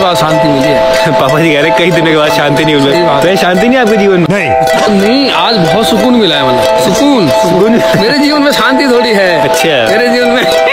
बाद शांति मिली है। पापा जी कह रहे कई दिनों के बाद शांति नहीं मिली। तो शांति नहीं आपके जीवन में? नहीं, आज बहुत सुकून मिला है। मतलब सुकून मेरे जीवन में शांति थोड़ी है। अच्छा, मेरे जीवन में